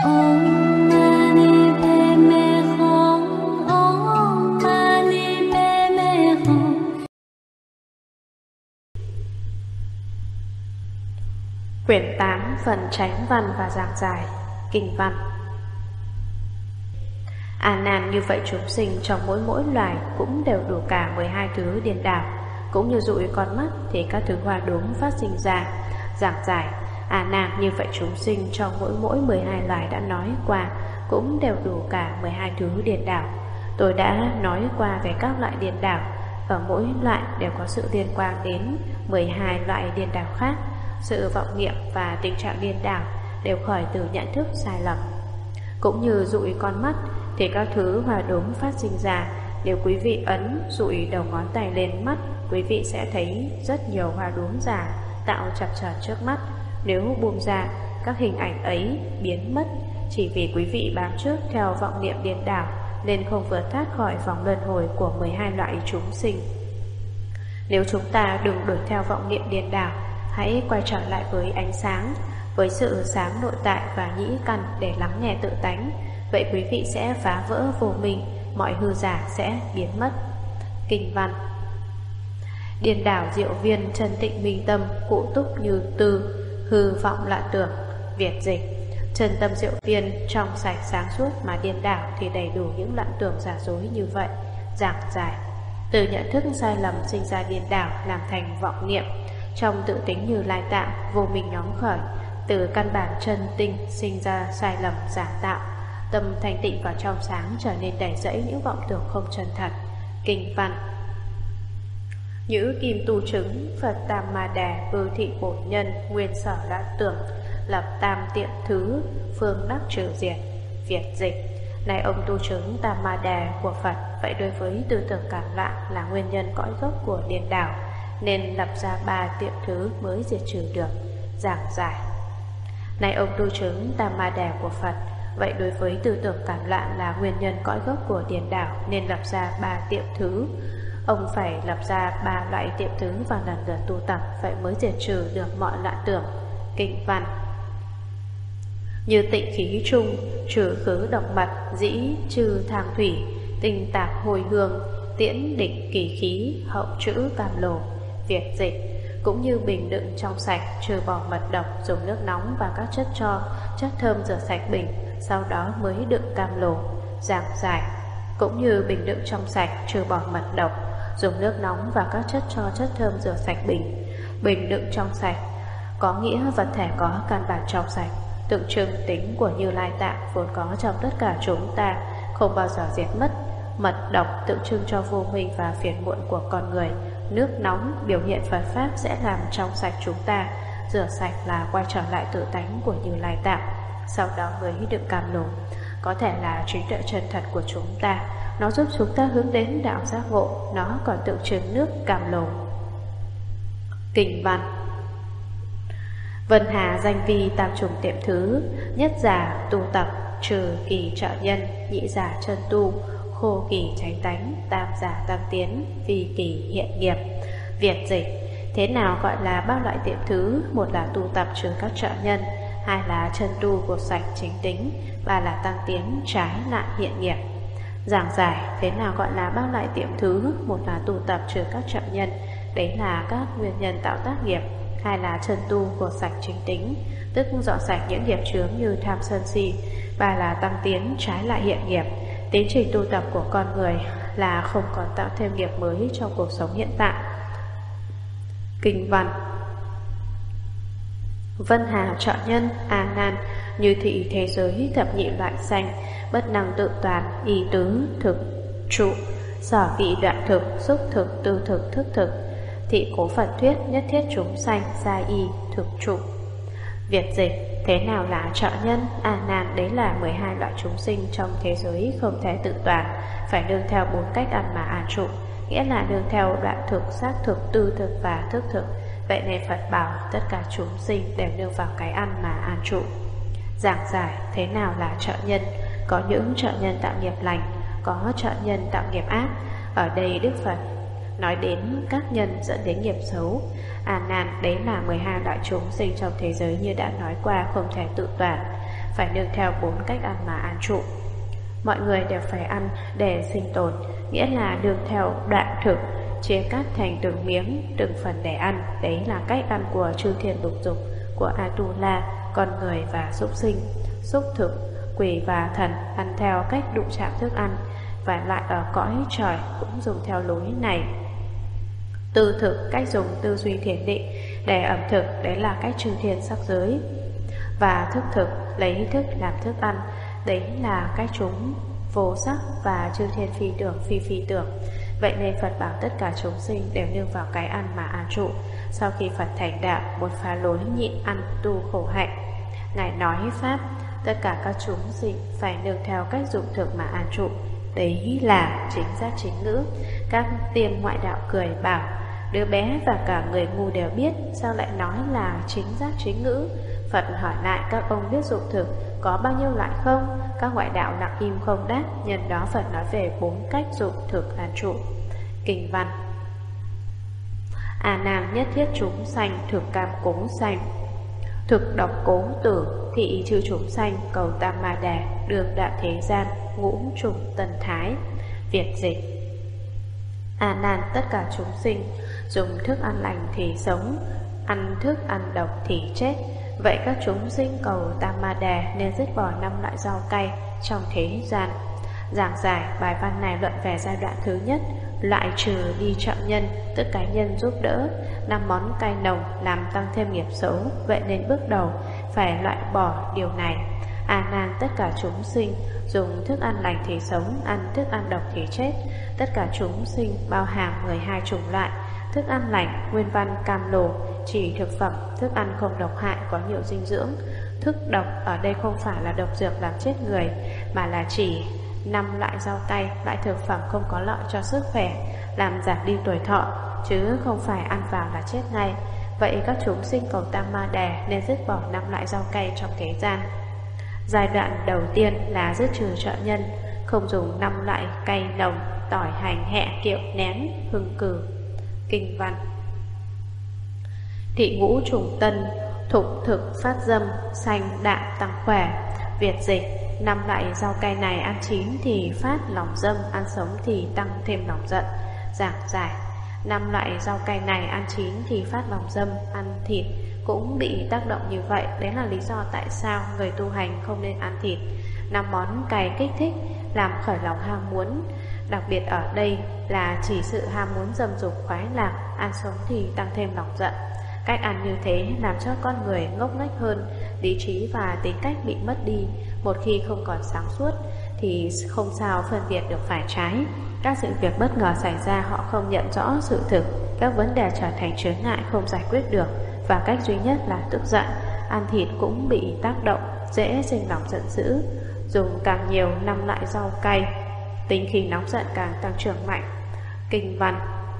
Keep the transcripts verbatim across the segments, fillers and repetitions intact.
Om Mani Padme Hum. Om Mani Padme Hum. Quyển tám, phần chánh văn và giảng giải. Kinh văn. A Nan, như vậy chúng sinh trong mỗi mỗi loài cũng đều đủ cả mười hai thứ điên đảo, cũng như dụi con mắt thì các thứ hoa đốm phát sinh ra. Giảng giải. A Nan, như vậy chúng sinh trong mỗi mỗi mười hai loài đã nói qua cũng đều đủ cả mười hai thứ điên đảo. Tôi đã nói qua về các loại điên đảo, ở mỗi loại đều có sự liên quan đến mười hai loại điên đảo khác. Sự vọng niệm và tình trạng điên đảo đều khởi từ nhận thức sai lầm. Cũng như dụi con mắt thì các thứ hoa đốm phát sinh ra. Nếu quý vị ấn dụi đầu ngón tay lên mắt, quý vị sẽ thấy rất nhiều hoa đốm giả tạo chập chờn trước mắt. Nếu buông ra, các hình ảnh ấy biến mất, chỉ vì quý vị bám trước theo vọng niệm điên đảo nên không vượt thoát khỏi vòng luân hồi của mười hai loại chúng sinh. Nếu chúng ta đừng đuổi theo vọng niệm điên đảo, hãy quay trở lại với ánh sáng, với sự sáng nội tại và nhĩ căn để lắng nghe tự tánh. Vậy quý vị sẽ phá vỡ vô minh, mọi hư giả sẽ biến mất. Kinh văn. Điên đảo diệu viên chân tịnh minh tâm, cụ túc như tư, hư vọng loạn tưởng. Việt dịch. Chân tâm diệu viên trong sạch sáng suốt mà điên đảo thì đầy đủ những loạn tưởng giả dối như vậy. Giảng giải. Từ nhận thức sai lầm sinh ra điên đảo làm thành vọng niệm. Trong tự tính Như Lai Tạng, vô minh nhóm khởi. Từ căn bản chân tinh sinh ra sai lầm giả tạo. Tâm thanh tịnh và trong sáng trở nên đầy rẫy những vọng tưởng không chân thật. Kinh văn. Nhữ kim tu chứng, Phật Tam Ma Đà ư thị bổn nhân, nguyên sở loạn tưởng, lập tam tiệm thứ, phương đắc trừ diệt. Việt dịch. Này ông tu chứng Tam Ma Đà của Phật, vậy đối với tư tưởng cảm loạn là nguyên nhân cõi gốc của điên đảo, nên lập ra ba tiệm thứ mới diệt trừ được. Giảng giải. Này ông tu chứng Tam Ma Đà của Phật, vậy đối với tư tưởng cảm loạn là nguyên nhân cõi gốc của điên đảo nên lập ra ba tiệm thứ. Ông phải lập ra ba loại tiệm thứ và lần lượt tu tập, vậy mới diệt trừ được mọi loạn tưởng. Kinh văn. Như tịnh khí trung, trừ khứ độc mật, dĩ trừ thang thủy, tinh tạp hồi hương, tiễn định kỳ khí, hậu trữ cam lồ. Việt dịch. Cũng như bình đựng trong sạch, trừ bỏ mật độc, dùng nước nóng và các chất cho, chất thơm rửa sạch bình, sau đó mới đựng cam lồ. Giảng giải. Cũng như bình đựng trong sạch, trừ bỏ mật độc, dùng nước nóng và các chất cho, chất thơm rửa sạch bình. Bình đựng trong sạch có nghĩa vật thể có căn bản trong sạch, tượng trưng tính của Như Lai Tạng vốn có trong tất cả chúng ta, không bao giờ diệt mất. Mật độc tượng trưng cho vô minh và phiền muộn của con người. Nước nóng biểu hiện Phật Pháp sẽ làm trong sạch chúng ta. Rửa sạch là quay trở lại tự tánh của Như Lai Tạng, sau đó mới đựng cam lồ. Có thể là trí tuệ chân thật của chúng ta, nó giúp chúng ta hướng đến đạo giác ngộ. Nó còn tượng trưng nước cam lồ. Kinh văn. Vân Hà danh vi tam trùng tiệm thứ, nhất giả tu tập, trừ kỳ trợ nhân, nhị giả chân tu, khô kỳ tránh tánh, tam giả tăng tiến, vi kỳ hiện nghiệp. Việt dịch. Thế nào gọi là ba loại tiệm thứ? Một là tu tập trừ các trợ nhân, hai là chân tu của sạch chính tính, ba là tăng tiến trái lại hiện nghiệp. Giảng giải. Thế nào gọi là ba loại tiệm thứ? Một là tu tập trừ các trợ nhân, đấy là các nguyên nhân tạo tác nghiệp. Hai là chân tu của sạch chính tính, tức dọn sạch những nghiệp chướng như tham sân si. Ba là tăng tiến trái lại hiện nghiệp. Tiến trình tu tập của con người là không còn tạo thêm nghiệp mới trong cuộc sống hiện tại. Kinh văn. Vân Hà trợ nhân. A Nan, như thị thế giới thập nhị loại sanh, bất năng tự toàn, y tứ thực trụ, sở vị đoạn thực, xúc thực, tư thực, thức thực. Thị cố Phật thuyết nhất thiết chúng sanh, gia y thực trụ. Việt dịch. Thế nào là trợ nhân? A Nan, đấy là mười hai loại chúng sinh trong thế giới không thể tự toàn, phải nương theo bốn cách ăn mà an trụ, nghĩa là nương theo đoạn thực, xác thực, tư thực và thức thực. Vậy nên Phật bảo tất cả chúng sinh đều nương vào cái ăn mà an trụ. Giảng giải. Thế nào là trợ nhân? Có những trợ nhân tạo nghiệp lành, có trợ nhân tạo nghiệp ác. Ở đây Đức Phật nói đến các nhân dẫn đến nghiệp xấu. A Nan, đấy là mười hai loại chúng sinh trong thế giới như đã nói qua không thể tự toàn, phải nương theo bốn cách ăn mà an trụ. Mọi người đều phải ăn để sinh tồn, nghĩa là nương theo đoạn thực, chia cắt thành từng miếng, từng phần để ăn. Đấy là cách ăn của chư thiên lục dục, của Atula, con người và súc sinh. Xúc thực, quỷ và thần ăn theo cách đụng chạm thức ăn, và lại ở cõi trời cũng dùng theo lối này. Tư thực, cách dùng tư duy thiền định để ẩm thực, đấy là cách chư thiên sắc giới. Và thức thực, lấy thức làm thức ăn, đấy là cách chúng vô sắc và chư thiên phi tưởng phi phi tưởng. Vậy nên Phật bảo tất cả chúng sinh đều nương vào cái ăn mà an trụ. Sau khi Phật thành đạo, một phá lối nhịn ăn tu khổ hạnh. Ngài nói Pháp, tất cả các chúng sinh phải nương theo cách dụng thực mà an trụ. Đấy là chính giác chính ngữ. Các tiên ngoại đạo cười bảo, đứa bé và cả người ngu đều biết, sao lại nói là chính giác chính ngữ? Phật hỏi lại, các ông biết dụng thực có bao nhiêu loại không? Các ngoại đạo lặng im không đáp. Nhân đó Phật nói về bốn cách dụng thực an trụ. Kinh văn: A Nan, nhất thiết chúng sanh thực cam cố sanh, thực độc cố tử, thị chư chúng sanh cầu tam ma đà, đường đạo thế gian, ngũ trùng tần thái. Việt dịch: A Nan, tất cả chúng sinh dùng thức ăn lành thì sống, ăn thức ăn độc thì chết. Vậy các chúng sinh cầu tam ma đà nên dứt bỏ năm loại rau cay trong thế gian. Giảng giải bài văn này luận về giai đoạn thứ nhất, loại trừ đi trợ nhân, tức cá nhân giúp đỡ, năm món cay nồng làm tăng thêm nghiệp xấu. Vậy nên bước đầu phải loại bỏ điều này. A Nan, tất cả chúng sinh dùng thức ăn lành thì sống, ăn thức ăn độc thì chết. Tất cả chúng sinh bao hàm mười hai chủng loại. Thức ăn lành, nguyên văn cam lồ, chỉ thực phẩm, thức ăn không độc hại, có nhiều dinh dưỡng. Thức độc ở đây không phải là độc dược làm chết người, mà là chỉ năm loại rau cay, loại thực phẩm không có lợi cho sức khỏe, làm giảm đi tuổi thọ, chứ không phải ăn vào là chết ngay. Vậy các chúng sinh cầu tam ma đà nên dứt bỏ năm loại rau cay trong thế gian. Giai đoạn đầu tiên là dứt trừ trợ nhân, không dùng năm loại cay nồng, tỏi, hành, hẹ, kiệu, nén, hương cử. Kinh văn: Thị ngũ trùng tân, thục thực phát dâm, sanh đạm tăng khỏe. Việt dịch: năm loại rau cay này ăn chín thì phát lòng dâm, ăn sống thì tăng thêm lòng giận. Giảng giải: năm loại rau cay này ăn chín thì phát lòng dâm, ăn thịt cũng bị tác động như vậy. Đấy là lý do tại sao người tu hành không nên ăn thịt. Năm món cay kích thích, làm khởi lòng ham muốn. Đặc biệt ở đây là chỉ sự ham muốn dâm dục khoái lạc, ăn sống thì tăng thêm lòng giận. Cách ăn như thế làm cho con người ngốc nghếch hơn, lý trí và tính cách bị mất đi. Một khi không còn sáng suốt thì không sao phân biệt được phải trái. Các sự việc bất ngờ xảy ra họ không nhận rõ sự thực, các vấn đề trở thành chướng ngại không giải quyết được, và cách duy nhất là tức giận. Ăn thịt cũng bị tác động, dễ sinh lòng giận dữ. Dùng càng nhiều năm loại rau cay, tính khí nóng giận càng tăng trưởng mạnh. Kinh văn: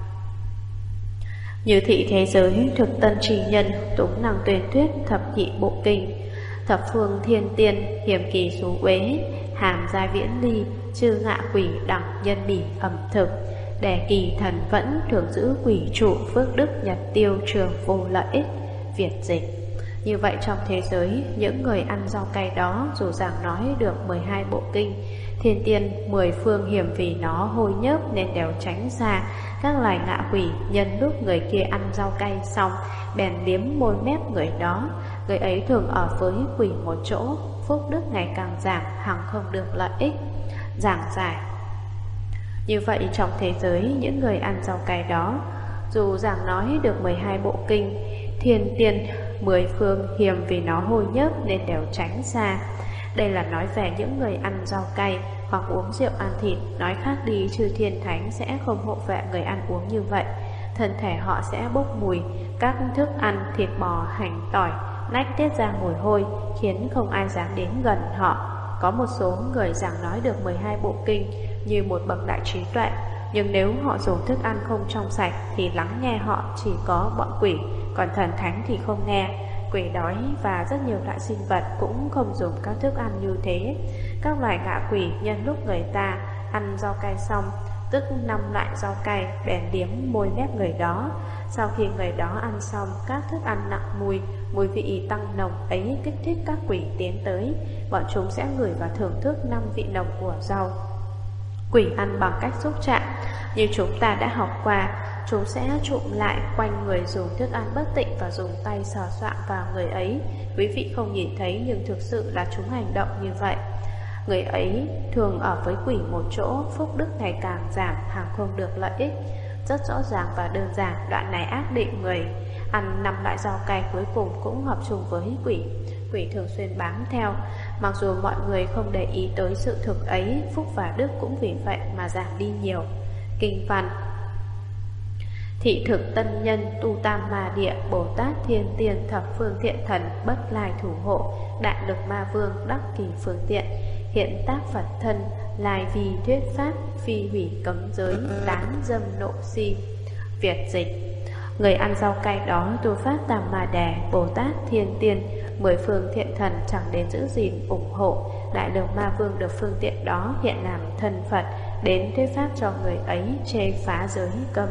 Như thị thế giới thực tân trì nhân, túng năng tuyên thuyết thập nhị bộ kinh. Thập phương thiên tiên, hiểm kỳ xú uế, hàm giai viễn ly, chư ngạ quỷ đẳng nhân bỉ ẩm thực. Đề kỳ thần vẫn thường giữ quỷ trụ, phước đức nhật tiêu trường vô lợi ích. Việt dịch: Như vậy trong thế giới, những người ăn rau cay đó dù giảng nói được mười hai bộ kinh, thiên tiên mười phương hiểm vì nó hôi nhớp nên đều tránh xa. Các loài ngạ quỷ nhân lúc người kia ăn rau cay xong bèn liếm môi mép người đó. Người ấy thường ở với quỷ một chỗ, phúc đức ngày càng giảm, hằng không được lợi ích. Giảng giải: Như vậy trong thế giới, những người ăn rau cay đó dù giảng nói được mười hai bộ kinh, thiên tiên mười phương hiểm vì nó hôi nhớp nên đều tránh xa. Đây là nói về những người ăn rau cay hoặc uống rượu ăn thịt. Nói khác đi, chư thiên thánh sẽ không hộ vệ người ăn uống như vậy. Thân thể họ sẽ bốc mùi, các thức ăn thịt bò, hành, tỏi, nách tiết ra mùi hôi, khiến không ai dám đến gần họ. Có một số người giảng nói được mười hai bộ kinh như một bậc đại trí tuệ, nhưng nếu họ dùng thức ăn không trong sạch thì lắng nghe họ chỉ có bọn quỷ, còn thần thánh thì không nghe. Quỷ đói và rất nhiều loại sinh vật cũng không dùng các thức ăn như thế. Các loài ngạ quỷ nhân lúc người ta ăn rau cay xong tức năm loại rau cay, bèn liếm môi mép người đó. Sau khi người đó ăn xong các thức ăn nặng mùi, mùi vị tăng nồng ấy kích thích các quỷ tiến tới. Bọn chúng sẽ ngửi và thưởng thức năm vị nồng của rau. Quỷ ăn bằng cách xúc chạm. Như chúng ta đã học qua, chúng sẽ trụm lại quanh người dùng thức ăn bất tịnh và dùng tay sờ soạng vào người ấy. Quý vị không nhìn thấy nhưng thực sự là chúng hành động như vậy. Người ấy thường ở với quỷ một chỗ, phúc đức ngày càng giảm, hàng không được lợi ích. Rất rõ ràng và đơn giản, đoạn này ác định người ăn năm loại rau cay cuối cùng cũng hợp chung với quỷ. Quỷ thường xuyên bám theo. Mặc dù mọi người không để ý tới sự thực ấy, phúc và đức cũng vì vậy mà giảm đi nhiều. Kinh văn: Thị thực tân nhân, tu tam ma địa, Bồ Tát thiên tiên, thập phương thiện thần, bất lai thủ hộ, đại lực ma vương, đắc kỳ phương tiện, hiện tác Phật thân, lai vì thuyết pháp, phi hủy cấm giới, tán dâm nộ si. Việt dịch: Người ăn rau cay đó tu phát tam ma đề, Bồ Tát thiên tiên, mười phương thiện thần chẳng đến giữ gìn ủng hộ, đại lực ma vương được phương tiện đó hiện làm thân Phật, đến thuyết pháp cho người ấy, chê phá giới cấm.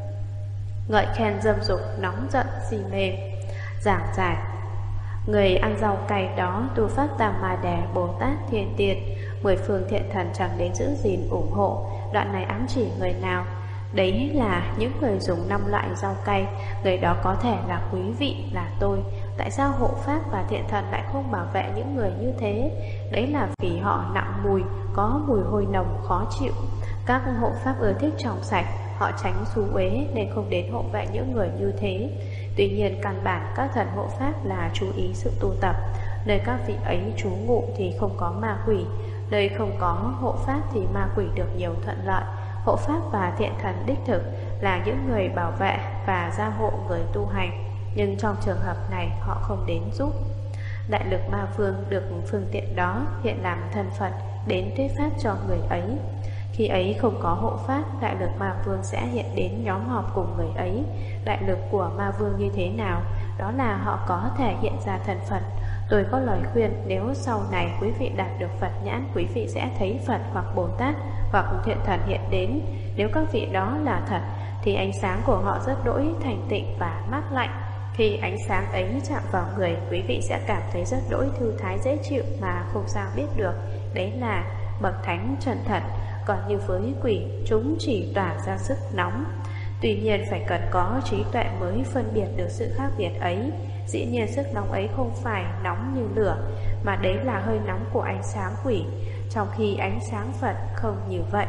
Ngợi khen dâm dục, nóng giận si mê. Giảng giải: Người ăn rau cay đó tu phát tam ma đề, Bồ Tát thiên tiên, mười phương thiện thần chẳng đến giữ gìn ủng hộ. Đoạn này ám chỉ người nào? Đấy là những người dùng năm loại rau cay. Người đó có thể là quý vị, là tôi. Tại sao hộ pháp và thiện thần lại không bảo vệ những người như thế? Đấy là vì họ nặng mùi, có mùi hôi nồng khó chịu. Các hộ pháp ưa thích trong sạch, họ tránh xú uế nên không đến hộ vệ những người như thế. Tuy nhiên căn bản các thần hộ pháp là chú ý sự tu tập. Nơi các vị ấy trú ngụ thì không có ma quỷ, nơi không có hộ pháp thì ma quỷ được nhiều thuận lợi. Hộ pháp và thiện thần đích thực là những người bảo vệ và gia hộ người tu hành, nhưng trong trường hợp này họ không đến giúp. Đại lực ma vương được phương tiện đó hiện làm thân Phật, đến thuyết pháp cho người ấy. Khi ấy không có hộ pháp, đại lực ma vương sẽ hiện đến nhóm họp cùng người ấy. Đại lực của ma vương như thế nào? Đó là họ có thể hiện ra thân Phật. Tôi có lời khuyên, nếu sau này quý vị đạt được Phật nhãn, quý vị sẽ thấy Phật hoặc Bồ Tát hoặc thiện thần hiện đến. Nếu các vị đó là thật, thì ánh sáng của họ rất đỗi thành tịnh và mát lạnh. Khi ánh sáng ấy chạm vào người, quý vị sẽ cảm thấy rất đỗi thư thái dễ chịu mà không sao biết được. Đấy là bậc thánh chân thật. Còn như với quỷ, chúng chỉ tỏa ra sức nóng. Tuy nhiên phải cần có trí tuệ mới phân biệt được sự khác biệt ấy. Dĩ nhiên sức nóng ấy không phải nóng như lửa, mà đấy là hơi nóng của ánh sáng quỷ, trong khi ánh sáng Phật không như vậy.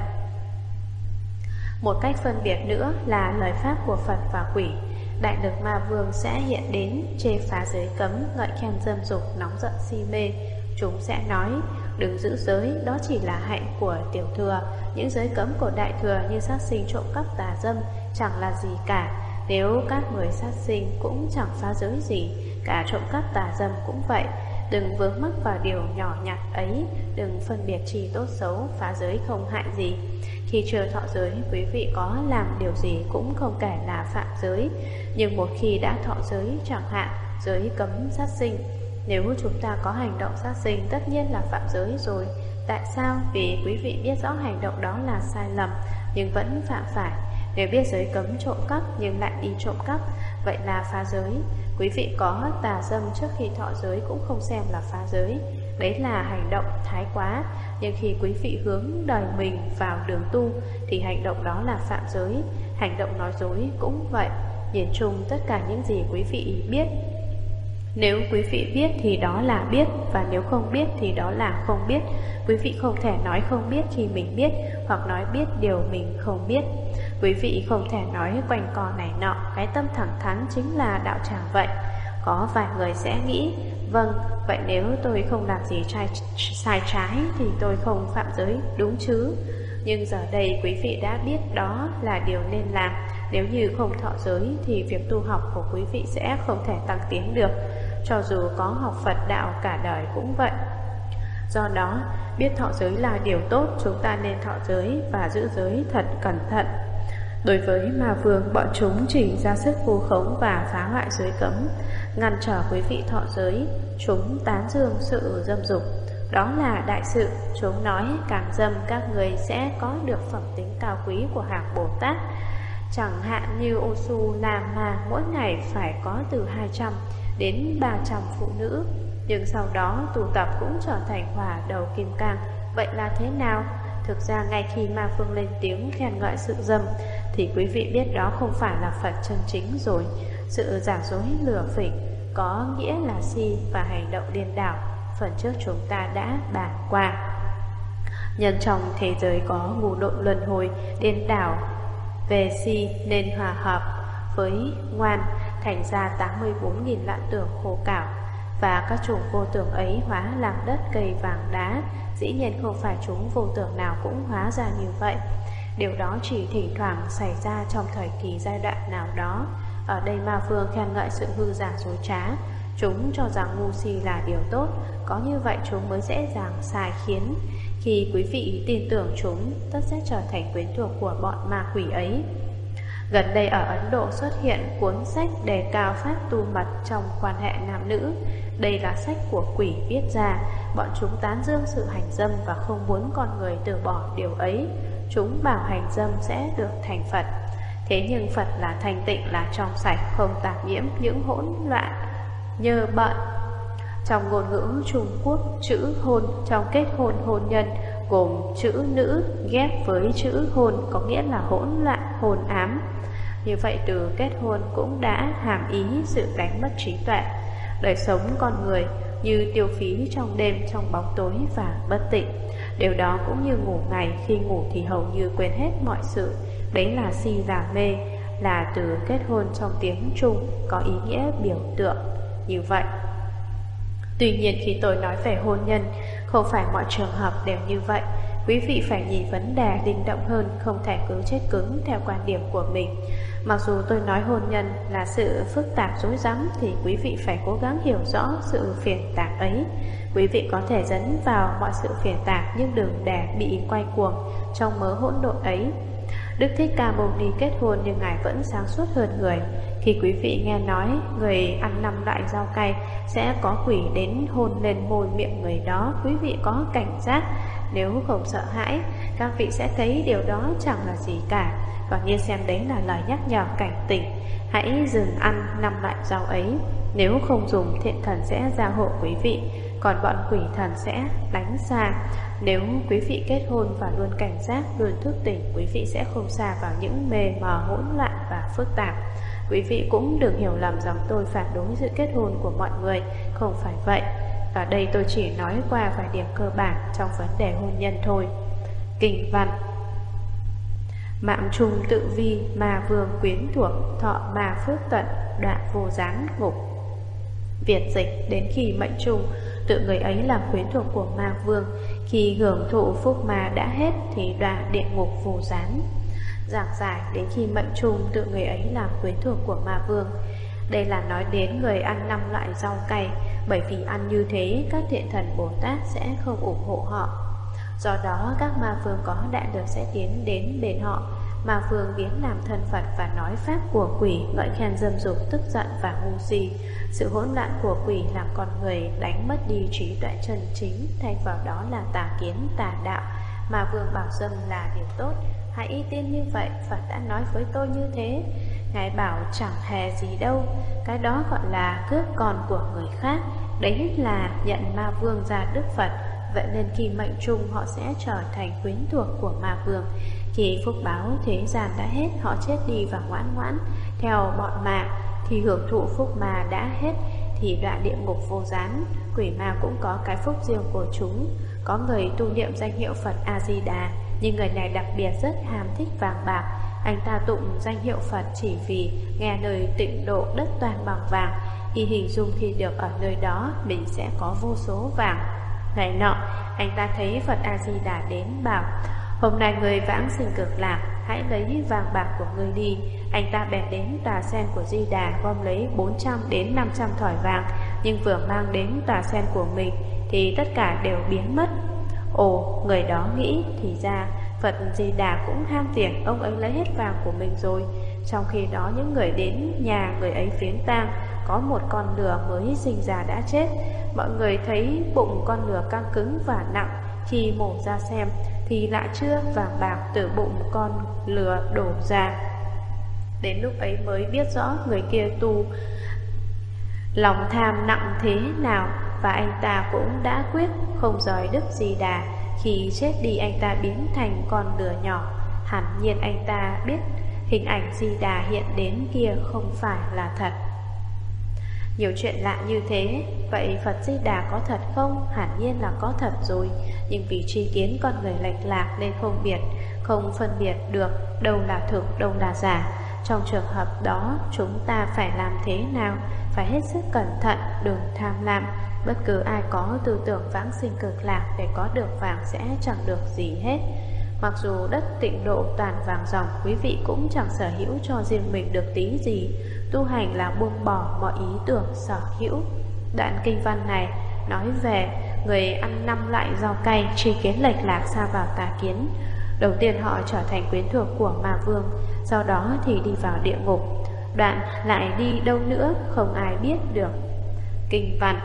Một cách phân biệt nữa là lời pháp của Phật và quỷ. Đại lực ma vương sẽ hiện đến chê phá giới cấm, ngợi khen dâm dục, nóng giận si mê. Chúng sẽ nói: đừng giữ giới, đó chỉ là hạnh của tiểu thừa. Những giới cấm của đại thừa như sát sinh, trộm cắp, tà dâm chẳng là gì cả. Nếu các người sát sinh cũng chẳng phá giới gì, cả trộm cắp tà dâm cũng vậy. Đừng vướng mắc vào điều nhỏ nhặt ấy, đừng phân biệt chi tốt xấu, phá giới không hại gì. Khi chưa thọ giới, quý vị có làm điều gì cũng không kể là phạm giới. Nhưng một khi đã thọ giới, chẳng hạn giới cấm sát sinh, nếu chúng ta có hành động sát sinh, tất nhiên là phạm giới rồi. Tại sao? Vì quý vị biết rõ hành động đó là sai lầm, nhưng vẫn phạm phải. Nếu biết giới cấm trộm cắp nhưng lại đi trộm cắp, vậy là phá giới. Quý vị có tà dâm trước khi thọ giới cũng không xem là phá giới. Đấy là hành động thái quá. Nhưng khi quý vị hướng đời mình vào đường tu thì hành động đó là phạm giới. Hành động nói dối cũng vậy. Nhìn chung tất cả những gì quý vị biết, nếu quý vị biết thì đó là biết, và nếu không biết thì đó là không biết. Quý vị không thể nói không biết khi mình biết, hoặc nói biết điều mình không biết. Quý vị không thể nói quanh co này nọ. Cái tâm thẳng thắn chính là đạo tràng vậy. Có vài người sẽ nghĩ: vâng, vậy nếu tôi không làm gì trai, sai trái thì tôi không phạm giới, đúng chứ? Nhưng giờ đây quý vị đã biết đó là điều nên làm. Nếu như không thọ giới thì việc tu học của quý vị sẽ không thể tăng tiến được. Cho dù có học Phật đạo cả đời cũng vậy. Do đó, biết thọ giới là điều tốt, chúng ta nên thọ giới và giữ giới thật cẩn thận. Đối với ma vương, bọn chúng chỉ ra sức vu khống và phá hoại giới cấm, ngăn trở quý vị thọ giới. Chúng tán dương sự dâm dục. đó là đại sự. Chúng nói càng dâm các người sẽ có được phẩm tính cao quý của hàng Bồ Tát. Chẳng hạn như Ô Su Nam Ma mỗi ngày phải có từ hai trăm đến ba trăm phụ nữ, nhưng sau đó tu tập cũng trở thành hỏa đầu kim cang. Vậy là thế nào? Thực ra ngay khi Ma Vương lên tiếng khen ngợi sự dâm thì quý vị biết đó không phải là Phật chân chính rồi. Sự giả dối lừa phỉnh có nghĩa là si và hành động điên đảo. Phần trước chúng ta đã bàn qua. Nhân trong thế giới có ngũ độn luân hồi điên đảo về si nên hòa hợp với ngoan, thành ra tám mươi bốn nghìn lạng tưởng khô cảo. Và các chủng vô tưởng ấy hóa làm đất, cây, vàng, đá. Dĩ nhiên không phải chúng vô tưởng nào cũng hóa ra như vậy. Điều đó chỉ thỉnh thoảng xảy ra trong thời kỳ giai đoạn nào đó. Ở đây Ma Vương khen ngợi sự hư giả dối trá. Chúng cho rằng ngu si là điều tốt, có như vậy chúng mới dễ dàng sai khiến. Khi quý vị tin tưởng chúng, tất sẽ trở thành quyến thuộc của bọn ma quỷ ấy. Gần đây ở Ấn Độ xuất hiện cuốn sách đề cao pháp tu mật trong quan hệ nam nữ. Đây là sách của quỷ viết ra. Bọn chúng tán dương sự hành dâm và không muốn con người từ bỏ điều ấy. Chúng bảo hành dâm sẽ được thành Phật. Thế nhưng Phật là thanh tịnh, là trong sạch, không tạp nhiễm những hỗn loạn nhơ bận. Trong ngôn ngữ Trung Quốc, chữ hôn trong kết hôn hôn nhân gồm chữ nữ ghép với chữ hôn, có nghĩa là hỗn loạn, hôn ám. Như vậy từ kết hôn cũng đã hàm ý sự đánh mất trí tuệ. Đời sống con người như tiêu phí trong đêm, trong bóng tối và bất tịnh. Điều đó cũng như ngủ ngày, khi ngủ thì hầu như quên hết mọi sự. Đấy là si và mê, là từ kết hôn trong tiếng Trung, có ý nghĩa biểu tượng như vậy. Tuy nhiên khi tôi nói về hôn nhân, không phải mọi trường hợp đều như vậy. Quý vị phải nhìn vấn đề linh động hơn, không thể cứ chết cứng theo quan điểm của mình. Mặc dù tôi nói hôn nhân là sự phức tạp rối rắm, thì quý vị phải cố gắng hiểu rõ sự phiền tạp ấy. Quý vị có thể dấn vào mọi sự phiền tạp, nhưng đừng để bị quay cuồng trong mớ hỗn độn ấy. Đức Thích Ca Mâu Ni kết hôn nhưng Ngài vẫn sáng suốt hơn người. Khi quý vị nghe nói người ăn năm loại rau cay sẽ có quỷ đến hôn lên môi miệng người đó, quý vị có cảnh giác. Nếu không sợ hãi, các vị sẽ thấy điều đó chẳng là gì cả, còn như xem đấy là lời nhắc nhở cảnh tỉnh. Hãy dừng ăn năm loại rau ấy. Nếu không dùng, thiện thần sẽ gia hộ quý vị, còn bọn quỷ thần sẽ đánh xa. Nếu quý vị kết hôn và luôn cảnh giác, luôn thức tỉnh, quý vị sẽ không xa vào những mê mờ hỗn loạn và phức tạp. Quý vị cũng đừng hiểu lầm rằng tôi phản đối sự kết hôn của mọi người, không phải vậy. Ở đây tôi chỉ nói qua vài điểm cơ bản trong vấn đề hôn nhân thôi. Kinh văn: Mạng trung tự vi, ma vương quyến thuộc, thọ ma phước tận, đoạn vô gián ngục. Việt dịch: đến khi mệnh trung tự người ấy làm quyến thuộc của ma vương, khi hưởng thụ phúc ma đã hết thì đoạn địa ngục vô gián. Giảng giải: đến khi mệnh trung tự người ấy làm quyến thuộc của ma vương. Đây là nói đến người ăn năm loại rau cay, bởi vì ăn như thế các thiện thần Bồ Tát sẽ không ủng hộ họ. Do đó các ma vương có đại lực sẽ tiến đến bên họ. Ma vương biến làm thân Phật và nói pháp của quỷ, ngợi khen dâm dục, tức giận và ngu si. Sự hỗn loạn của quỷ làm con người đánh mất đi trí tuệ chân chính, thay vào đó là tà kiến, tà đạo. Ma vương bảo dâm là điều tốt, hãy tin như vậy, Phật đã nói với tôi như thế. Ngài bảo chẳng hề gì đâu, cái đó gọi là cướp con của người khác. Đấy là nhận ma vương ra Đức Phật. Vậy nên khi mệnh trung họ sẽ trở thành quyến thuộc của ma vương. Khi phúc báo thế gian đã hết, họ chết đi và ngoan ngoãn theo bọn ma, thì hưởng thụ phúc ma đã hết thì đoạn địa ngục vô gián. Quỷ ma cũng có cái phúc riêng của chúng. Có người tu niệm danh hiệu Phật A-di-đà, nhưng người này đặc biệt rất ham thích vàng bạc. Anh ta tụng danh hiệu Phật chỉ vì nghe nơi tịnh độ đất toàn bằng vàng, y hình dung khi được ở nơi đó mình sẽ có vô số vàng. Ngày nọ, anh ta thấy Phật A-di-đà đến bảo: hôm nay người vãng sinh cực lạc, hãy lấy vàng bạc của người đi. Anh ta bèn đến tòa sen của Di Đà, gom lấy bốn trăm đến năm trăm thỏi vàng, nhưng vừa mang đến tòa sen của mình thì tất cả đều biến mất. Ồ, người đó nghĩ, thì ra Phật Di Đà cũng ham tiền, ông ấy lấy hết vàng của mình rồi. Trong khi đó những người đến nhà người ấy viếng tang có một con lừa mới sinh ra đã chết. Mọi người thấy bụng con lừa căng cứng và nặng, khi mổ ra xem thì lạ chưa, vàng bạc từ bụng con lừa đổ ra. Đến lúc ấy mới biết rõ người kia tu lòng tham nặng thế nào, và anh ta cũng đã quyết không rời Đức Di Đà. Khi chết đi anh ta biến thành con lừa nhỏ. Hẳn nhiên anh ta biết hình ảnh Di Đà hiện đến kia không phải là thật. Nhiều chuyện lạ như thế. Vậy Phật Di Đà có thật không? Hẳn nhiên là có thật rồi, nhưng vì tri kiến con người lệch lạc nên không biệt Không phân biệt được đâu là thực, đâu là giả. Trong trường hợp đó chúng ta phải làm thế nào? Phải hết sức cẩn thận, đừng tham lam. Bất cứ ai có tư tưởng vãng sinh cực lạc để có được vàng sẽ chẳng được gì hết. Mặc dù đất Tịnh Độ toàn vàng ròng, quý vị cũng chẳng sở hữu cho riêng mình được tí gì. Tu hành là buông bỏ mọi ý tưởng sở hữu. Đoạn kinh văn này nói về người ăn năm loại rau cay, tri kiến lệch lạc sa vào tà kiến. Đầu tiên họ trở thành quyến thuộc của ma vương, sau đó thì đi vào địa ngục. Đoạn lại đi đâu nữa không ai biết được. Kinh văn: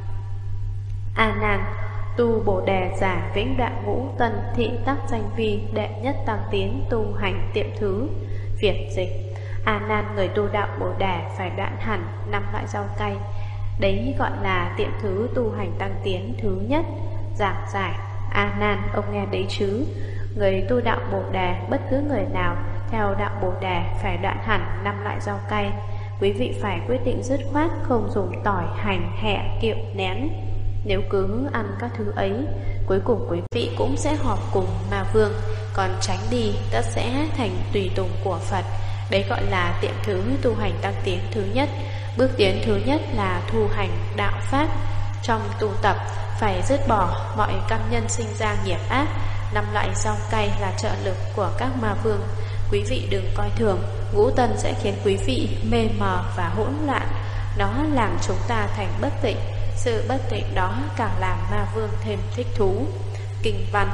A Nan, tu Bồ Đề giả vĩnh đoạn ngũ tân thị tắc danh vi, đệ nhất tăng tiến tu hành tiệm thứ. Việt dịch: A Nan, người tu đạo Bồ Đề phải đoạn hẳn năm loại rau cay. Đấy gọi là tiệm thứ tu hành tăng tiến thứ nhất. Giảng giải: A Nan, ông nghe đấy chứ? Người tu đạo Bồ Đề, bất cứ người nào theo đạo Bồ Đề phải đoạn hẳn năm loại rau cay. Quý vị phải quyết định dứt khoát không dùng tỏi, hành, hẹ, kiệu, nén. Nếu cứ ăn các thứ ấy, cuối cùng quý vị cũng sẽ họp cùng ma vương. Còn tránh đi, tất sẽ thành tùy tùng của Phật. Đấy gọi là tiệm thứ tu hành tăng tiến thứ nhất. Bước tiến thứ nhất là thu hành đạo pháp. Trong tu tập phải dứt bỏ mọi căn nhân sinh ra nghiệp ác. Năm loại rau cay là trợ lực của các ma vương. Quý vị đừng coi thường. Ngũ tân sẽ khiến quý vị mê mờ và hỗn loạn. Nó làm chúng ta thành bất tịnh. Sự bất tịnh đó càng làm ma vương thêm thích thú. Kinh văn: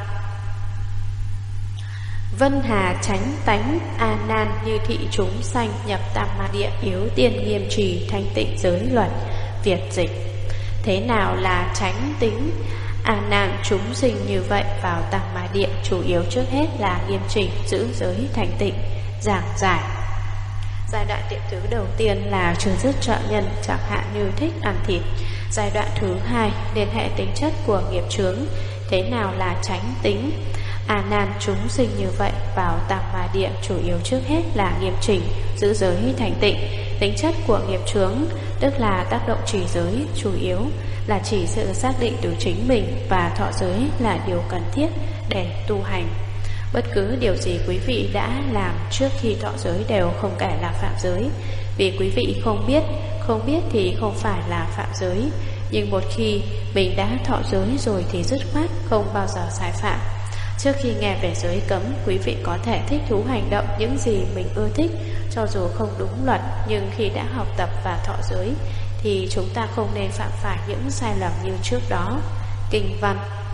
Vân hà tránh tánh, A Nan, như thị chúng sanh nhập tam ma địa, yếu tiên nghiêm trì thanh tịnh giới luật. Việt dịch: Thế nào là tránh tính? A Nan, chúng sinh như vậy vào tam ma địa chủ yếu trước hết là nghiêm chỉnh giữ giới thanh tịnh. Giảng giải: Giai đoạn tiệm thứ đầu tiên là trừ dứt trợ nhân, chẳng hạn như thích ăn thịt. Giai đoạn thứ hai liên hệ tính chất của nghiệp chướng. Thế nào là tránh tính? A Nan, chúng sinh như vậy vào tam ma địa chủ yếu trước hết là nghiêm chỉnh giữ giới thanh tịnh. Tính chất của nghiệp chướng tức là tác động trì giới, chủ yếu là chỉ sự xác định từ chính mình, và thọ giới là điều cần thiết để tu hành. Bất cứ điều gì quý vị đã làm trước khi thọ giới đều không kể là phạm giới, vì quý vị không biết. Không biết thì không phải là phạm giới, nhưng một khi mình đã thọ giới rồi thì dứt khoát không bao giờ sai phạm. Trước khi nghe về giới cấm, quý vị có thể thích thú hành động những gì mình ưa thích, cho dù không đúng luật, nhưng khi đã học tập và thọ giới thì chúng ta không nên phạm phải những sai lầm như trước đó. Kinh văn: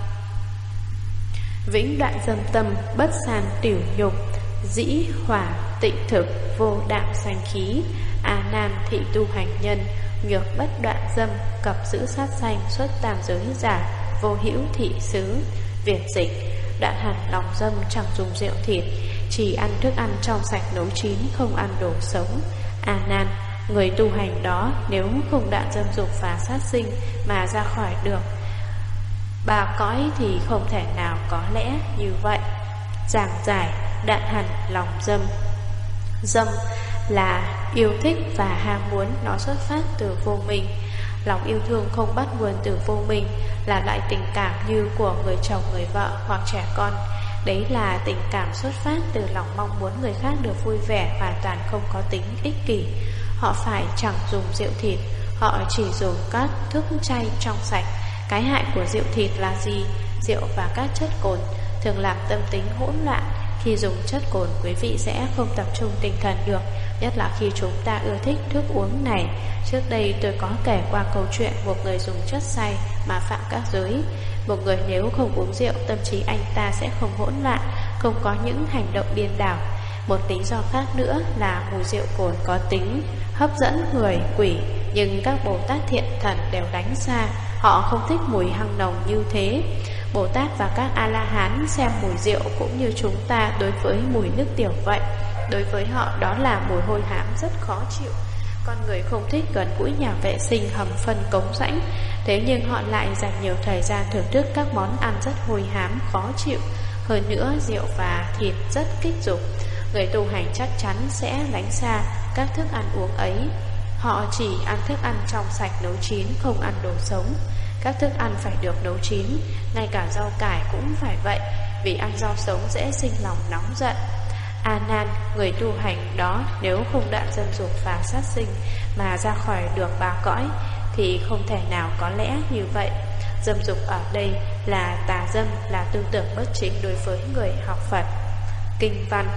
Vĩnh đoạn dâm tâm, bất san tiểu nhục, dĩ hỏa tịnh thực, vô đạm sanh khí. A Nan, thị tu hành nhân, nhược bất đoạn dâm, cập giữ sát sanh, xuất tam giới giả, vô hữu thị xứ. Việt dịch: Đoạn hẳn lòng dâm, chẳng dùng rượu thịt, chỉ ăn thức ăn trong sạch nấu chín, không ăn đồ sống. A Nan, người tu hành đó nếu không đoạn dâm dục và sát sinh mà ra khỏi được ba cõi thì không thể nào có lẽ như vậy. Giảng giải: Đoạn hẳn lòng dâm. Dâm là yêu thích và ham muốn, nó xuất phát từ vô minh. Lòng yêu thương không bắt nguồn từ vô minh, là loại tình cảm như của người chồng, người vợ hoặc trẻ con. Đấy là tình cảm xuất phát từ lòng mong muốn người khác được vui vẻ, hoàn toàn không có tính ích kỷ. Họ phải chẳng dùng rượu thịt, họ chỉ dùng các thức chay trong sạch. Cái hại của rượu thịt là gì? Rượu và các chất cồn thường làm tâm tính hỗn loạn. Khi dùng chất cồn, quý vị sẽ không tập trung tinh thần được, nhất là khi chúng ta ưa thích thức uống này. Trước đây tôi có kể qua câu chuyện một người dùng chất say mà phạm các giới. Một người nếu không uống rượu, tâm trí anh ta sẽ không hỗn loạn, không có những hành động điên đảo. Một lý do khác nữa là mùi rượu cồn có tính hấp dẫn người quỷ, Nhưng các Bồ Tát thiện thần đều đánh xa, họ không thích mùi hăng nồng như thế. Bồ Tát và các A-la-hán xem mùi rượu cũng như chúng ta đối với mùi nước tiểu vậy. Đối với họ đó là mùi hôi hám rất khó chịu. Con người không thích gần gũi nhà vệ sinh, hầm phân, cống rãnh, thế nhưng họ lại dành nhiều thời gian thưởng thức các món ăn rất hôi hám, khó chịu. Hơn nữa, rượu và thịt rất kích dục. Người tu hành chắc chắn sẽ lánh xa các thức ăn uống ấy. Họ chỉ ăn thức ăn trong sạch nấu chín, không ăn đồ sống. Các thức ăn phải được nấu chín, ngay cả rau cải cũng phải vậy, vì ăn rau sống dễ sinh lòng nóng giận. A Nan, người tu hành đó nếu không đoạn dâm dục và sát sinh mà ra khỏi được ba cõi thì không thể nào có lẽ như vậy. Dâm dục ở đây là tà dâm, là tư tưởng bất chính đối với người học Phật. Kinh văn: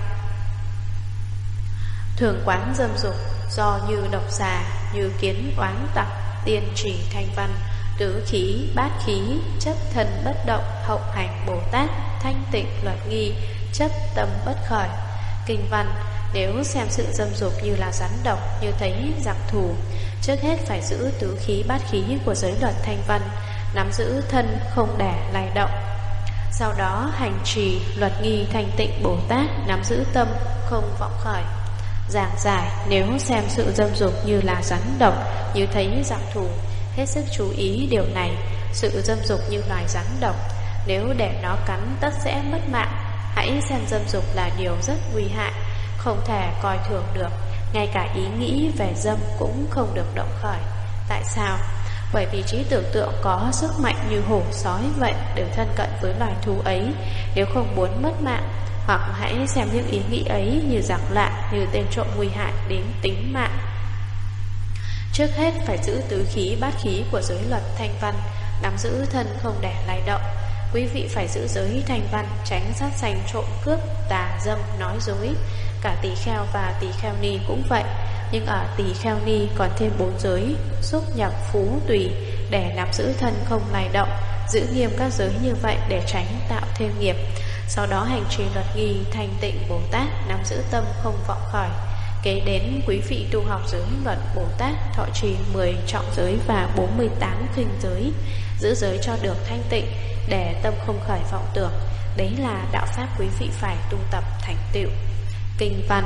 thường quán dâm dục, do như độc xà, như kiến oán tặc, tiên trì thanh văn, tứ khí, bát khí, chấp thân bất động, hậu hành Bồ Tát, thanh tịnh luật nghi, chấp tâm bất khởi. Kinh văn: nếu xem sự dâm dục như là rắn độc, như thấy giặc thù, trước hết phải giữ tứ khí bát khí của giới luật thanh văn, nắm giữ thân không để lay động. Sau đó hành trì luật nghi thanh tịnh Bồ Tát, nắm giữ tâm không vọng khởi. Giảng giải: nếu xem sự dâm dục như là rắn độc, như thấy giặc thù, hết sức chú ý điều này. Sự dâm dục như loài rắn độc, nếu để nó cắn tất sẽ mất mạng. Hãy xem dâm dục là điều rất nguy hại, không thể coi thường được. Ngay cả ý nghĩ về dâm cũng không được động khởi. Tại sao? Bởi vì trí tưởng tượng có sức mạnh như hổ sói vậy, đều thân cận với loài thú ấy. Nếu không muốn mất mạng, hoặc hãy xem những ý nghĩ ấy như giặc lạ, như tên trộm nguy hại đến tính mạng. Trước hết phải giữ tứ khí bát khí của giới luật thanh văn, nắm giữ thân không để lay động. Quý vị phải giữ giới thanh văn, tránh sát sanh, trộm cướp, tà dâm, nói dối. Cả tỳ kheo và tỳ kheo ni cũng vậy. Nhưng ở tỳ kheo ni còn thêm bốn giới: xúc, nhập, phú, tùy, để nắm giữ thân không lay động. Giữ nghiêm các giới như vậy để tránh tạo thêm nghiệp. Sau đó hành trì luật nghi thanh tịnh Bồ Tát, nắm giữ tâm không vọng khởi. Kế đến quý vị tu học giới luật Bồ Tát, thọ trì mười trọng giới và bốn mươi tám khinh giới, giữ giới cho được thanh tịnh, để tâm không khởi vọng tưởng. Đấy là đạo pháp quý vị phải tu tập thành tựu. Kinh văn: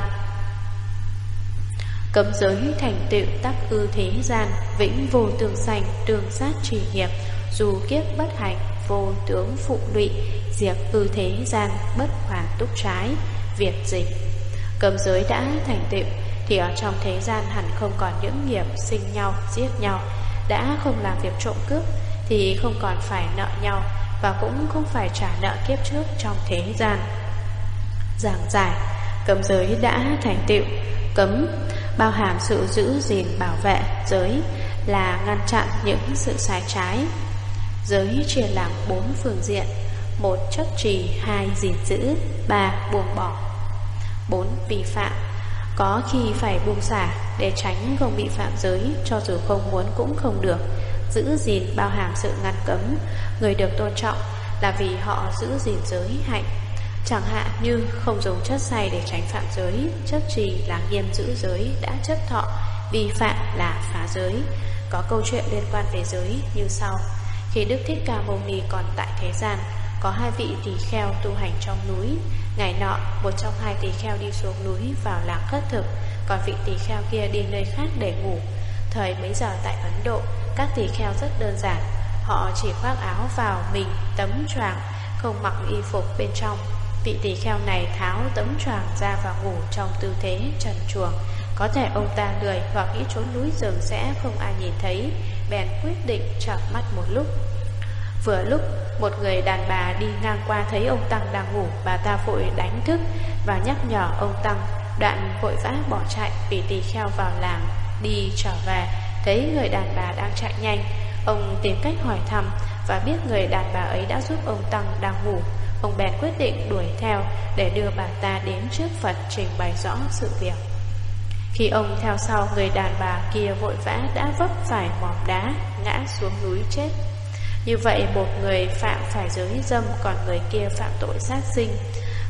cấm giới thành tựu tắc ư thế gian, vĩnh vô tương sanh, tương sát trì nghiệp, dù kiếp bất hạnh, vô tướng phụ lụy, diệt ư thế gian, bất hoàn túc trái. Việt dịch: cấm giới đã thành tựu thì ở trong thế gian hẳn không còn những nghiệp sinh nhau, giết nhau. Đã không làm việc trộm cướp thì không còn phải nợ nhau, và cũng không phải trả nợ kiếp trước trong thế gian. Giảng giải: cấm giới đã thành tựu. Cấm bao hàm sự giữ gìn bảo vệ, giới là ngăn chặn những sự sai trái. Giới chia làm bốn phương diện: một chấp trì, hai gìn giữ, ba buông bỏ. Bốn vi phạm. Có khi phải buông xả để tránh không bị phạm giới, cho dù không muốn cũng không được. Giữ gìn bao hàm sự ngăn cấm. Người được tôn trọng là vì họ giữ gìn giới hạnh. Chẳng hạn như không dùng chất say để tránh phạm giới. Chấp trì là nghiêm giữ giới đã chấp thọ. Vi phạm là phá giới. Có câu chuyện liên quan về giới như sau. Khi Đức Thích Ca Mâu Ni còn tại thế gian, có hai vị tỳ kheo tu hành trong núi. Ngày nọ, một trong hai tỳ kheo đi xuống núi vào làng khất thực, còn vị tỳ kheo kia đi nơi khác để ngủ. Thời bấy giờ tại Ấn Độ, các tỳ kheo rất đơn giản. Họ chỉ khoác áo vào mình tấm choàng, không mặc y phục bên trong. Vị tỳ kheo này tháo tấm choàng ra và ngủ trong tư thế trần truồng. Có thể ông ta lười hoặc nghĩ trốn núi rừng sẽ không ai nhìn thấy, bèn quyết định chợp mắt một lúc. Vừa lúc một người đàn bà đi ngang qua thấy ông Tăng đang ngủ, bà ta vội đánh thức và nhắc nhở ông Tăng, đoạn vội vã bỏ chạy. Vì tỳ kheo vào làng đi trở về, thấy người đàn bà đang chạy nhanh, ông tìm cách hỏi thăm và biết người đàn bà ấy đã giúp ông Tăng đang ngủ. Ông bèn quyết định đuổi theo để đưa bà ta đến trước Phật trình bày rõ sự việc. Khi ông theo sau, người đàn bà kia vội vã đã vấp phải mỏm đá, ngã xuống núi chết. Như vậy một người phạm phải giới dâm, còn người kia phạm tội sát sinh.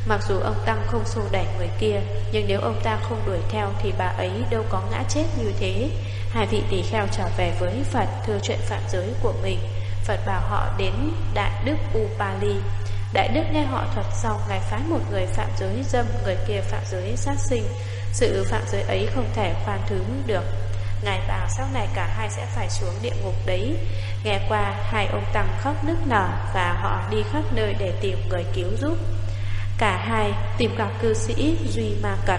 Mặc dù ông Tăng không xô đẩy người kia, nhưng nếu ông ta không đuổi theo thì bà ấy đâu có ngã chết như thế. Hai vị tỳ kheo trở về với Phật thưa chuyện phạm giới của mình. Phật bảo họ đến Đại Đức Upali. Đại Đức nghe họ thuật xong, ngài phái một người phạm giới dâm, người kia phạm giới sát sinh. Sự phạm giới ấy không thể khoan thứ được. Ngài bảo sau này cả hai sẽ phải xuống địa ngục đấy. Nghe qua, hai ông Tăng khóc nức nở và họ đi khắp nơi để tìm người cứu giúp. Cả hai tìm gặp cư sĩ Duy Ma Cật.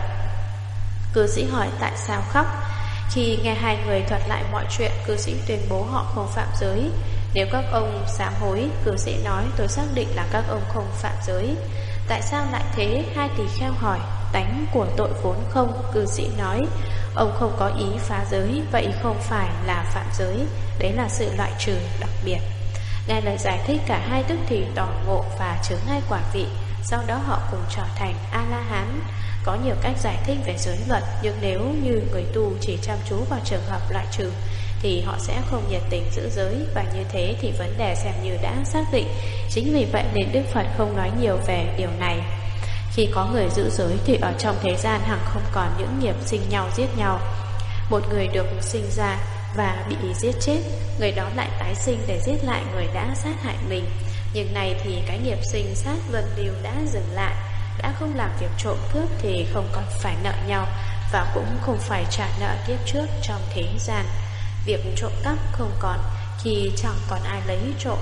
Cư sĩ hỏi tại sao khóc. Khi nghe hai người thuật lại mọi chuyện, cư sĩ tuyên bố họ không phạm giới. Nếu các ông sám hối, cư sĩ nói, tôi xác định là các ông không phạm giới. Tại sao lại thế? Hai tỳ kheo hỏi. Tánh của tội vốn không, cư sĩ nói. Ông không có ý phá giới, vậy không phải là phạm giới. Đấy là sự loại trừ đặc biệt. Nghe lời giải thích, cả hai tức thì tỏ ngộ và chứng ngay quả vị. Sau đó họ cùng trở thành A-la-hán. Có nhiều cách giải thích về giới luật, nhưng nếu như người tu chỉ chăm chú vào trường hợp loại trừ thì họ sẽ không nhiệt tình giữ giới, và như thế thì vấn đề xem như đã xác định. Chính vì vậy nên Đức Phật không nói nhiều về điều này. Khi có người giữ giới thì ở trong thế gian hằng không còn những nghiệp sinh nhau giết nhau. Một người được sinh ra và bị giết chết, người đó lại tái sinh để giết lại người đã sát hại mình. Nhưng này thì cái nghiệp sinh sát luân lưu đã dừng lại. Đã không làm việc trộm cướp thì không còn phải nợ nhau, và cũng không phải trả nợ kiếp trước trong thế gian. Việc trộm cắp không còn khi chẳng còn ai lấy trộm.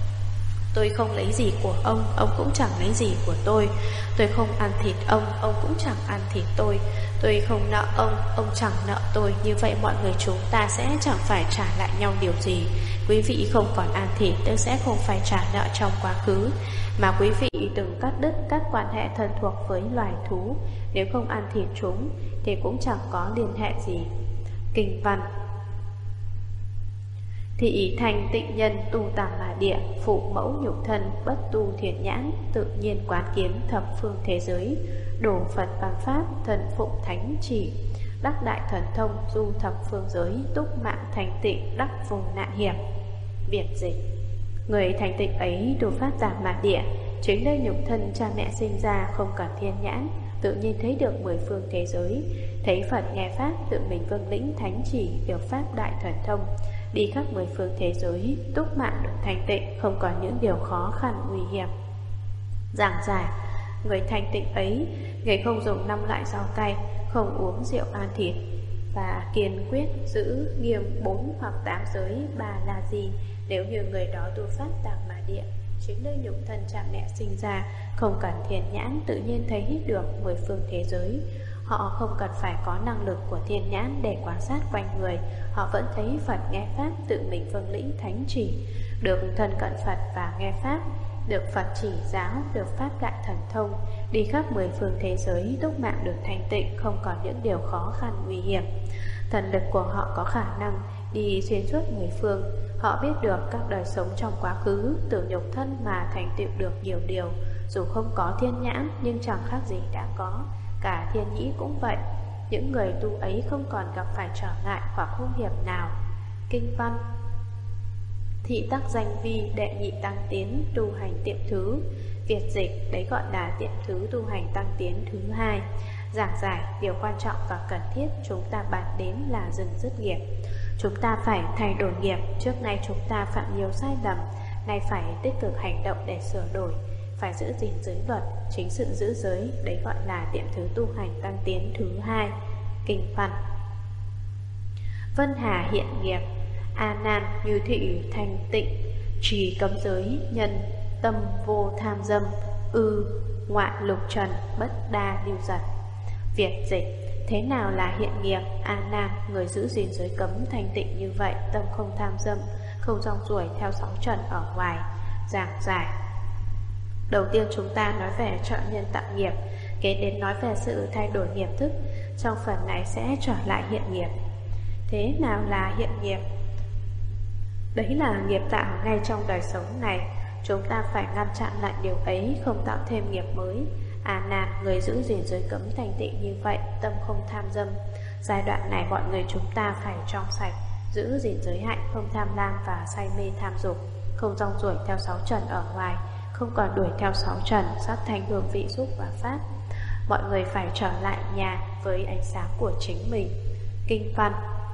Tôi không lấy gì của ông, ông cũng chẳng lấy gì của tôi. Tôi không ăn thịt ông, ông cũng chẳng ăn thịt tôi. Tôi không nợ ông, ông chẳng nợ tôi. Như vậy mọi người chúng ta sẽ chẳng phải trả lại nhau điều gì. Quý vị không còn ăn thịt, tức sẽ không phải trả nợ trong quá khứ. Mà quý vị đừng cắt đứt các quan hệ thân thuộc với loài thú. Nếu không ăn thịt chúng thì cũng chẳng có liên hệ gì. Kinh văn: Thị thành tịnh nhân tu tàm mà địa, phụ mẫu nhục thân, bất tu thiền nhãn, tự nhiên quán kiến thập phương thế giới, đổ Phật bằng pháp, thần phụng thánh chỉ, đắc đại thần thông, du thập phương giới, túc mạng thành tịnh, đắc vô nạn hiểm. Biệt dịch: Người thành tịnh ấy tu pháp tàm mà địa, chính nơi nhục thân cha mẹ sinh ra, không cần thiên nhãn, tự nhiên thấy được mười phương thế giới, thấy Phật nghe pháp, tự mình vâng lĩnh thánh chỉ, được pháp đại thần thông, đi khắp mười phương thế giới, túc mạng được thành tịnh, không còn những điều khó khăn nguy hiểm. Giảng giải: Người thành tịnh ấy, người không dùng năm loại rau cay, không uống rượu ăn thịt, và kiên quyết giữ nghiêm bốn hoặc tám giới ba la di. Nếu như người đó tu pháp tàm mà địa, chính nơi nhục thân cha mẹ sinh ra, không cần thiên nhãn, tự nhiên thấy được mười phương thế giới. Họ không cần phải có năng lực của thiên nhãn để quan sát quanh người, họ vẫn thấy Phật nghe pháp, tự mình vâng lĩnh thánh chỉ, được thân cận Phật và nghe pháp, được Phật chỉ giáo, được pháp đại thần thông, đi khắp mười phương thế giới, túc mạng được thanh tịnh, không còn những điều khó khăn nguy hiểm. Thần lực của họ có khả năng đi xuyên suốt mười phương. Họ biết được các đời sống trong quá khứ, từ nhục thân mà thành tựu được nhiều điều. Dù không có thiên nhãn nhưng chẳng khác gì đã có. Cả thiên nhĩ cũng vậy. Những người tu ấy không còn gặp phải trở ngại hoặc hung hiểm nào. Kinh văn: Thị tắc danh vi đệ nhị tăng tiến tu hành tiệm thứ. Việt dịch: Đấy gọi là tiệm thứ tu hành tăng tiến thứ hai. Giảng giải: Điều quan trọng và cần thiết chúng ta bàn đến là dừng dứt nghiệp. Chúng ta phải thay đổi nghiệp. Trước nay chúng ta phạm nhiều sai lầm, nay phải tích cực hành động để sửa đổi. Phải giữ gìn giới luật, chính sự giữ giới, đấy gọi là tiệm thứ tu hành tăng tiến thứ hai. Kinh văn: Vân hà hiện nghiệp, A Nan như thị thanh tịnh, trì cấm giới, nhân tâm vô tham dâm, ư ngoại lục trần, bất đa lưu giật. Việt dịch: Thế nào là hiện nghiệp? A Nan, người giữ gìn giới cấm thanh tịnh như vậy, tâm không tham dâm, không rong ruổi theo sóng trần ở ngoài. Giảng giải: Đầu tiên chúng ta nói về trợ nhân tạo nghiệp, kế đến nói về sự thay đổi nghiệp thức. Trong phần này sẽ trở lại hiện nghiệp. Thế nào là hiện nghiệp? Đấy là nghiệp tạo ngay trong đời sống này. Chúng ta phải ngăn chặn lại điều ấy, không tạo thêm nghiệp mới. À Nan, người giữ gìn giới cấm thanh tịnh như vậy, tâm không tham dâm. Giai đoạn này mọi người chúng ta phải trong sạch, giữ gìn giới hạnh, không tham lam và say mê tham dục, không rong ruổi theo sáu trần ở ngoài. không còn đuổi theo sáu trần, sắc thanh hương vị xúc và pháp. Mọi người phải trở lại nhà với ánh sáng của chính mình. Kinh văn: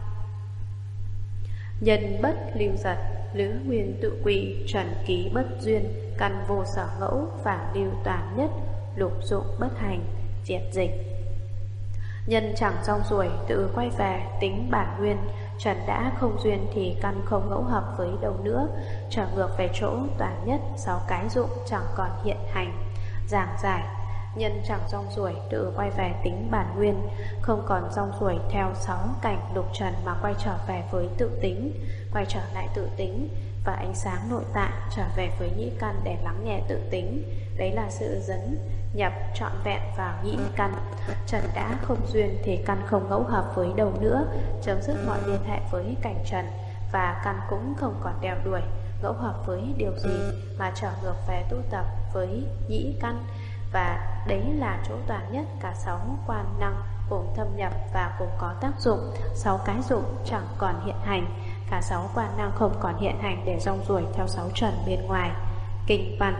nhân bất lưu giật, lữ nguyên tự quỷ, trần ký bất duyên, căn vô sở ngẫu, phản lưu toàn nhất, lục dụng bất hành, diệt dịch. Nhân chẳng rong ruổi, tự quay về tính bản nguyên. Trần đã không duyên thì căn không ngẫu hợp với đâu nữa, trở ngược về chỗ toàn nhất, sáu cái dụng chẳng còn hiện hành. Giảng giải: nhân chẳng rong ruổi, tự quay về tính bản nguyên, không còn rong ruổi theo sáu cảnh lục trần mà quay trở về với tự tính, quay trở lại tự tính và ánh sáng nội tại, trở về với nhĩ căn để lắng nghe tự tính. Đấy là sự dẫn nhập trọn vẹn vào nhĩ căn. Trần đã không duyên thì căn không ngẫu hợp với đâu nữa, chấm dứt mọi liên hệ với cảnh trần, và căn cũng không còn đeo đuổi ngẫu hợp với điều gì mà trở ngược về tu tập với nhĩ căn. Và đấy là chỗ toàn nhất cả sáu quan năng cùng thâm nhập và cùng có tác dụng. Sáu cái dụng chẳng còn hiện hành, cả sáu quan năng không còn hiện hành để rong ruổi theo sáu trần bên ngoài. Kinh văn: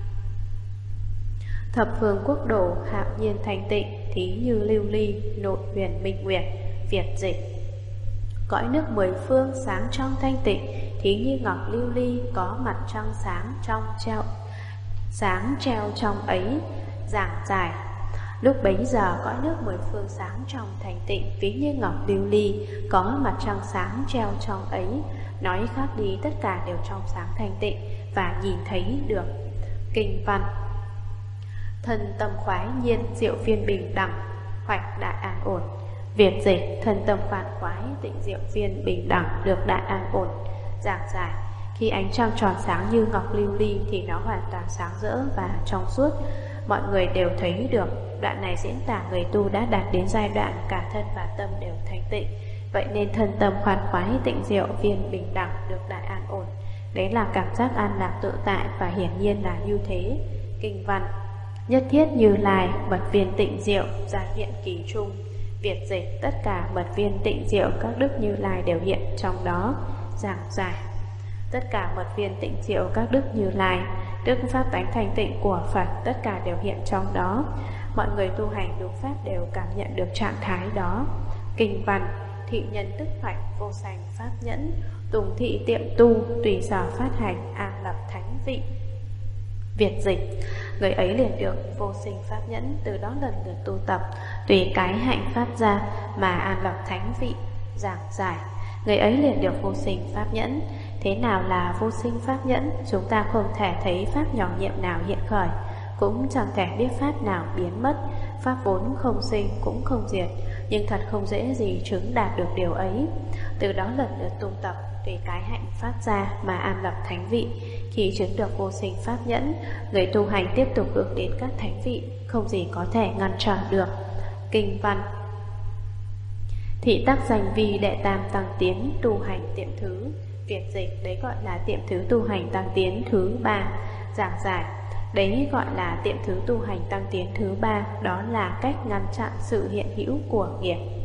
thập phương quốc độ hạo nhiên thanh tịnh, thí như lưu ly nội huyền minh nguyệt, việt dịch. Cõi nước mười phương sáng trong thanh tịnh, thí như ngọc lưu ly có mặt trăng sáng trong treo sáng treo trong ấy. Giảng giải: lúc bấy giờ cõi nước mười phương sáng trong thanh tịnh, ví như ngọc lưu ly có mặt trăng sáng treo trong ấy. Nói khác đi, tất cả đều trong sáng thanh tịnh và nhìn thấy được. Kinh văn: thân tâm khoái nhiên, diệu phiên bình đẳng, hoạch đại an ổn. Việt dịch: thân tâm khoan khoái, tịnh diệu phiên bình đẳng, được đại an ổn. Giảng giải: khi ánh trăng tròn sáng như ngọc lưu ly thì nó hoàn toàn sáng rỡ và trong suốt, mọi người đều thấy được. Đoạn này diễn tả người tu đã đạt đến giai đoạn cả thân và tâm đều thanh tịnh. Vậy nên thân tâm khoan khoái, tịnh diệu phiên bình đẳng, được đại an ổn. Đấy là cảm giác an lạc tự tại, và hiển nhiên là như thế. Kinh văn: nhất thiết Như Lai mật viên tịnh diệu, gia hiện kỳ trung. Việt dịch: tất cả mật viên tịnh diệu các đức Như Lai đều hiện trong đó. Giảng giải: tất cả mật viên tịnh diệu các đức Như Lai, đức pháp tánh thanh tịnh của Phật, tất cả đều hiện trong đó. Mọi người tu hành đúng pháp đều cảm nhận được trạng thái đó. Kinh văn: thị nhân tức hoạch, vô sanh pháp nhẫn, tùng thị tiệm tu, tùy sở phát hành, an lập thánh vị. Việt dịch: người ấy liền được vô sinh pháp nhẫn, từ đó lần lượt tu tập, tùy cái hạnh phát ra mà an lập thánh vị. Giảng giải: người ấy liền được vô sinh pháp nhẫn. Thế nào là vô sinh pháp nhẫn? Chúng ta không thể thấy pháp nhỏ nhiệm nào hiện khởi, cũng chẳng thể biết pháp nào biến mất. Pháp vốn không sinh cũng không diệt, nhưng thật không dễ gì chứng đạt được điều ấy. Từ đó lần lượt tu tập, tùy cái hạnh phát ra mà an lập thánh vị. Khi chứng được vô sinh pháp nhẫn, người tu hành tiếp tục hướng đến các thánh vị, không gì có thể ngăn trở được. Kinh văn: thị tác danh vi đệ tam tăng tiến, tu hành tiệm thứ. Việt dịch: đấy gọi là tiệm thứ tu hành tăng tiến thứ ba. Giảng giải: đấy gọi là tiệm thứ tu hành tăng tiến thứ ba, đó là cách ngăn chặn sự hiện hữu của nghiệp.